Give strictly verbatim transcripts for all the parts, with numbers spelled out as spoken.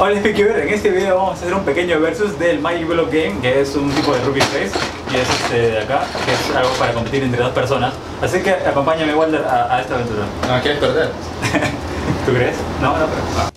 Hola Speaker, en este video vamos a hacer un pequeño versus del Magic Block Game, que es un tipo de Rubik's Race, y es este de acá, que es algo para competir entre dos personas. Así que acompáñame, Walter, a, a esta aventura. No, ¿quieres perder? ¿Tú crees? No, no, pero... Ah.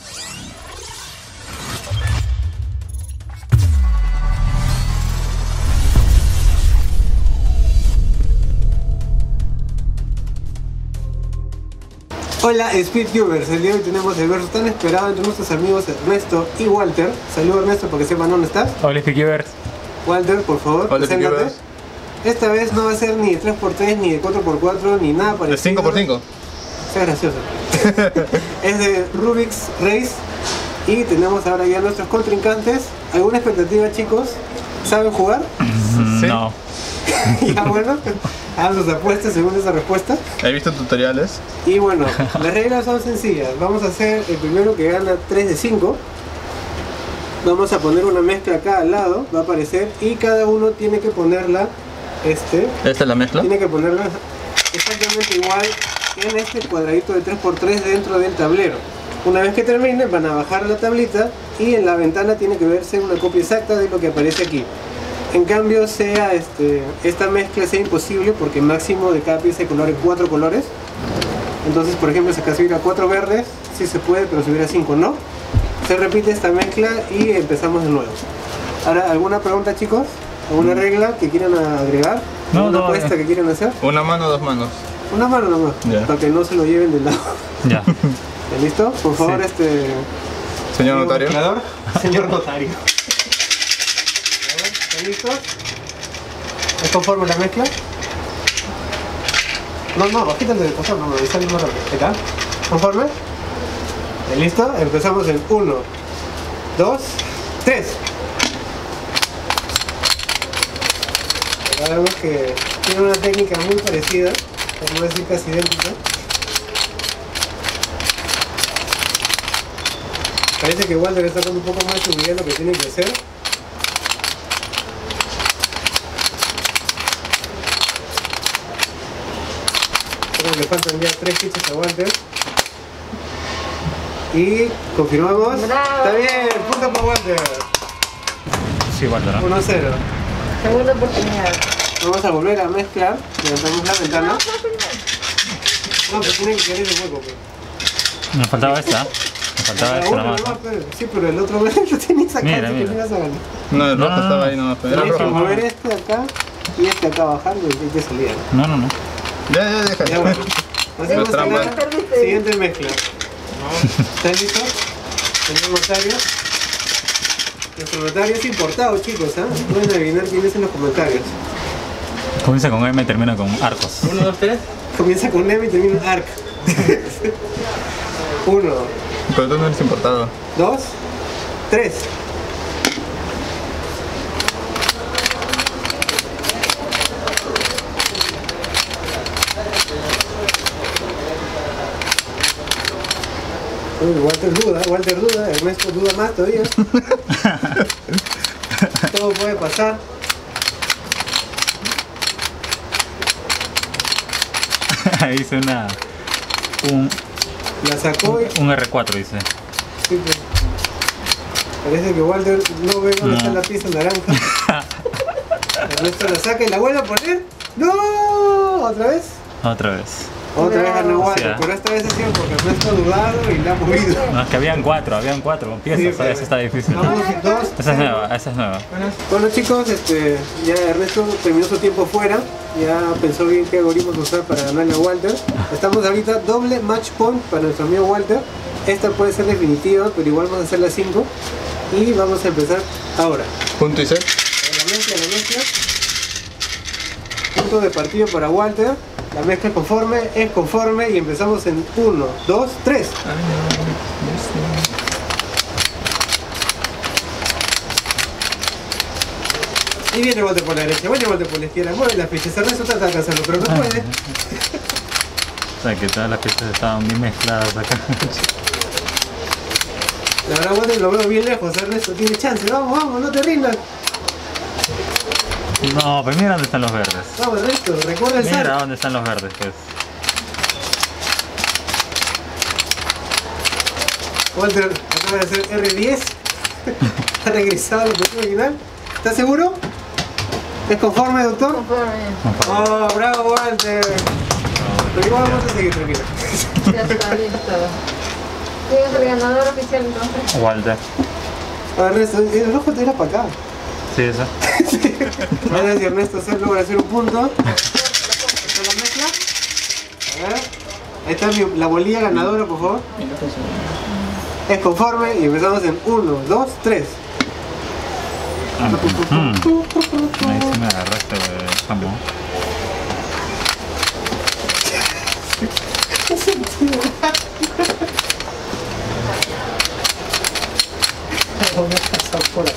Hola Speedcubers, el día de hoy tenemos el versus tan esperado entre nuestros amigos Ernesto y Walter. Saludos Ernesto para que sepan dónde estás. Hola Speaker. Walter, por favor, Hola, preséntate. Esta vez no va a ser ni de tres por tres, ni de cuatro por cuatro, ni nada parecido. ¿De cinco por cinco? Sea gracioso. Es de Rubik's Race. Y tenemos ahora ya nuestros contrincantes. ¿Alguna expectativa, chicos? ¿Saben jugar? Sí. No. Ya bueno, hagan sus apuestas según esa respuesta. He visto tutoriales. Y bueno, las reglas son sencillas. Vamos a hacer el primero que gana tres de cinco. Vamos a poner una mezcla acá al lado, va a aparecer, y cada uno tiene que ponerla, este, ¿Esta es la mezcla? tiene que ponerla exactamente igual en este cuadradito de tres por tres dentro del tablero. Una vez que termine van a bajar la tablita y en la ventana tiene que verse una copia exacta de lo que aparece aquí. En cambio sea este, esta mezcla sea imposible porque máximo de cada pieza de color es cuatro colores. Entonces, por ejemplo, si acá se hubiera cuatro verdes, sí se puede, pero si hubiera cinco no. Se repite esta mezcla y empezamos de nuevo. Ahora, ¿alguna pregunta, chicos? ¿Alguna regla que quieran agregar? No, ¿Alguna no, apuesta eh. que quieran hacer? Una mano, dos manos. Una mano nomás, Ya. para que no se lo lleven del lado. Ya. ¿Ya listo? Por favor, Sí. este... Señor notario. mezclador. Señor notario. A ver, ¿están listos? ¿Es conforme la mezcla? No, no, bajita de pasar, no, no, sale más rápido. ¿Qué tal? ¿Conforme? ¿Ya listo? Empezamos en uno, dos, tres. Acá vemos que tiene una técnica muy parecida, por no decir casi idéntica. Parece que Walter está dando un poco más de seguridad en lo que tiene que hacer. Creo que le faltan ya tres fichas a Walter. Y confirmamos. ¡Bravo! Está bien, punto para Walter. Sí, Walter, ¿no? uno a cero. Segunda oportunidad. Vamos a volver a mezclar. Levantamos la ventana. No, fue primero. No, pero tiene que quedar ese hueco. Pues. Me faltaba esta. Me faltaba Ah, esta uno nomás. nomás, pero- Sí, pero el otro lo tenía sacado. Mira, así que mira. no ibas a ganar. No, el No, rojo no, estaba no. ahí nomás. Pero era Tienes que rojo. mover este acá y este acá bajando y hay que salir. No, no, no. Ya, ya, deja. Ya bueno. Hacemos trampa. la siguiente mezcla. ¿Están listos? Señor notario. Nuestro notario es importado, chicos, ¿ah? ¿eh? Pueden adivinar quién es en los comentarios. Comienza con M y termina con arcos. Uno, dos, tres. Comienza con M y termina en ARC. Uno, Pero tú no eres importado. dos, tres. Uy, Walter duda, Walter duda, Ernesto duda más todavía. Todo puede pasar. Ahí dice una... Un, La sacó y... un R cuatro dice. sí, pues, parece que Walter no ve dónde No. está la pieza naranja. Ernesto la saca y la vuelve a poner. ¡No! ¿Otra vez? Otra vez. Otra vez ganó Walter, Sí, ¿eh? pero esta vez ha sido porque Ernesto ha dudado y la ha movido. No, es que habían cuatro, habían cuatro piezas, Sí, o sea, pero- esa está difícil. Vamos, dos. Esa es nueva, esa es nueva. Bueno chicos, este, ya Ernesto terminó su tiempo fuera, ya pensó bien qué algoritmos usar para ganarle a Walter. Estamos ahorita doble match point para nuestro amigo Walter. Esta puede ser definitiva, pero igual vamos a hacer la cinco. Y vamos a empezar ahora. Punto y set. La mezcla, la mezcla. Punto de partido para Walter. La mezcla es conforme, es conforme y empezamos en uno, dos, tres. Y viene Walter por la derecha, viene Walter por la izquierda, mueve las fichas, Ernesto trata de alcanzarlo, pero no puede. O sea, que todas las piezas estaban bien mezcladas acá. La verdad, Walter lo veo bien lejos, Ernesto tiene chance, vamos, vamos, no te rindas. No, pero mira dónde están los verdes. Vamos, Ernesto, recuerda el Mira salto. dónde están los verdes, pues. Walter acaba de hacer R diez. Ha regresado al objetivo original. ¿Estás seguro? ¿Es conforme, doctor? Conforme. Oh, bravo, Walter. Pero igual vamos a seguir, tranquilo. Ya está listo. ¿Quién es el ganador oficial entonces? Walter. A ver, Ernesto, el rojo te irá para acá. Sí, eso. A ver si Ernesto se logra hacer un punto. ¿Está la mezcla? A ver. Ahí está mi- la bolilla ganadora, por favor. Es conforme y empezamos en uno, dos, tres. Ahí sí me agarraste, chamo. Voy a pasar por acá.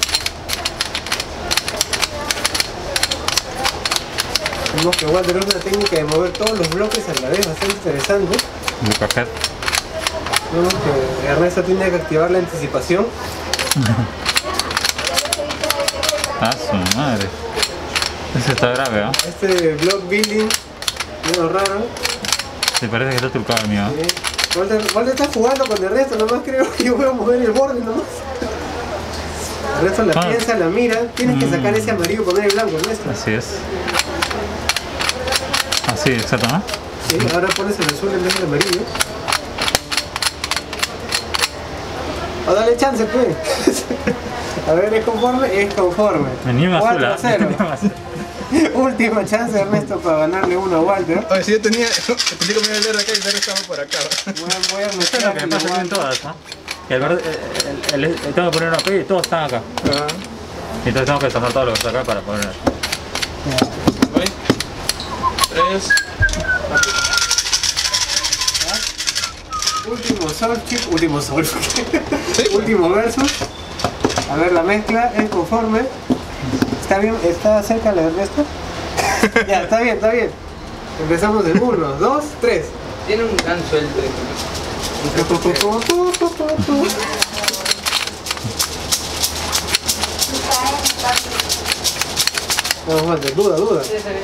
Vemos que Walter es una técnica de mover todos los bloques a la vez, bastante interesante. Lucas. Vemos que Ernesto tiene que activar la anticipación. Ah, su madre. Ese está grave, ¿ah? ¿eh? Este block building, medio raro. Sí, parece que está trucado el mío. Eh, Walter, Walter está jugando con Ernesto, nomás creo que yo voy a mover el borde nomás. Ernesto la Ah. piensa, la mira, tienes que sacar ese amarillo y poner el blanco, Ernesto. Así es. Así, exacto, ¿no? Sí, ahora pones el azul en vez del amarillo. O dale chance, pues. A ver, ¿es conforme? Es conforme. Vení más cuatro a sola. cero. Vení más sola. Última chance, Ernesto, para ganarle uno a Walter. Oye, si yo tenía. Pensé que me iba a ver acá y el verde estaba por acá. Voy a, voy a Eso es lo que mezclar me pasa en todas, ¿no? Y el verde, el, el, el- tengo que poner una P y todos están acá. Ah. Y entonces tengo que tomar todo lo que está acá para poner. Voy. Tres. Último sol, chip, último sol. Último versus. A ver, la mezcla es conforme. ¿Está bien? ¿Está cerca la de Ernesto? Ya, está bien, está bien. Empezamos en uno, dos, tres. Tiene un gran suelto. Vamos, Walter, duda, duda.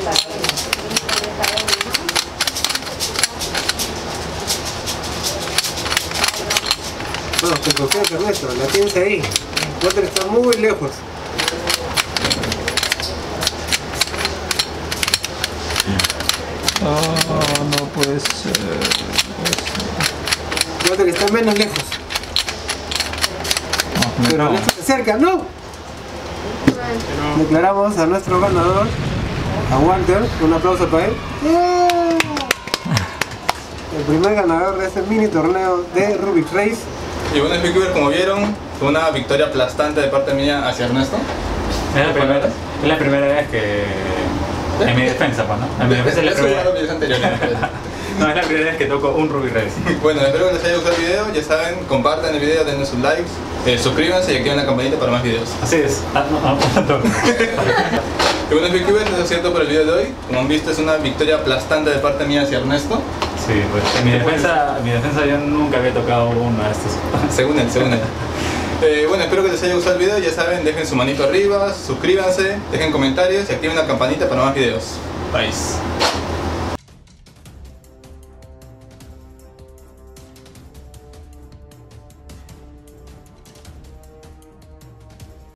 Vamos, te confío en Ernesto, la tienes ahí. Walter está muy lejos. Oh, no puede ser. Walter está menos lejos. Pero Ernesto se acerca, ¡no! Declaramos a nuestro ganador, a Walter. Un aplauso para él. ¡Yeah! El primer ganador de este mini torneo de Rubik Race. Y bueno, Speaker, como vieron, fue una victoria aplastante de parte mía hacia Ernesto. Es la primera, es la primera vez que. En mi defensa, pues, ¿no? En mi defensa es la Eso primera fue lo que dije anteriormente. No, es la primera vez que toco un Ruby Race. Bueno, espero que les haya gustado el video. Ya saben, compartan el video, denle sus likes, eh, suscríbanse y activen la campanita para más videos. Así es. Ah, no, no, no toco. Y bueno, Speaker, eso es cierto por el video de hoy. Como han visto, es una victoria aplastante de parte mía hacia Ernesto. Sí, pues en mi defensa, en mi defensa yo nunca había tocado uno de estos. Según él, según él. Eh, bueno, espero que les haya gustado el video. Ya saben, dejen su manito arriba, suscríbanse, dejen comentarios y activen la campanita para más videos. Bye.